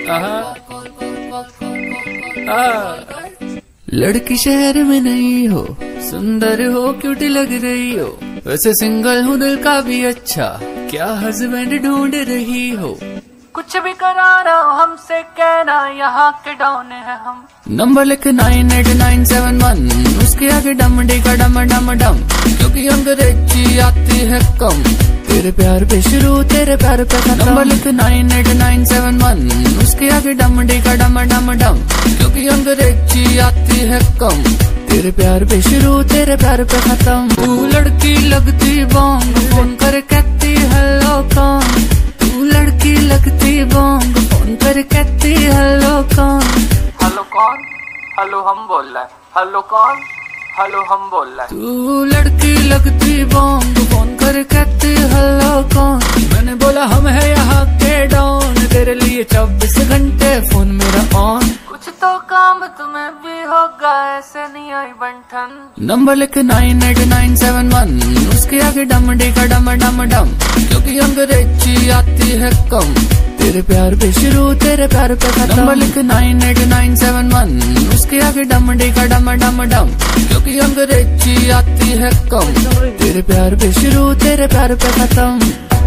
लड़की शहर में नहीं हो, सुंदर हो, क्यूटी लग रही हो, वैसे सिंगल हूँ दिल का भी अच्छा, क्या हस्बैंड ढूंढ रही हो? कुछ भी कराना हमसे कहना, यहाँ के डॉन है हम। नंबर लिख 989971, उसके आगे डम डेगा डम डम डम, क्योंकि अंग्रेजी आती है कम, तेरे प्यार पे शुरू तेरे प्यार पे खत्म। नंबर लिख 989971, उसके आगे डम डेगा डम डम डम, क्योंकि अंग्रेजी आती है कम, तेरे प्यार पे शुरू तेरे प्यार पे खत्म। तू लड़की लगती बॉम्ब, फोन कर कहती हेलो कौन, तू लड़की लगती बॉम्ब, फोन कर कहती हेलो कौन। हेलो कौन? हेलो हम बोल रहा है। हेलो कौन? हेलो हम बोल रहा है। तू लड़की लगती बॉम्ब, फोन कर कहती हेलो कौन। मैंने बोला हम है यहाँ के डॉन, तेरे लिए 24 घंटे फोन मेरा ऑन। कुछ तो काम तुम्हें भी होगा, ऐसे नहीं आई बंठन। नंबर लिख 989971, उसके आगे डम डेगा डम डम डम, क्योंकि अंग्रेजी आती है कम, तेरे प्यार पे शुरू तेरे प्यार पे खत्म। नंबर लिख 989971, उसके आगे डम डेगा डम डम डम, क्योंकि अंग्रेजी आती है कम, तेरे प्यार पे शुरू तेरे प्यार पे खत्म।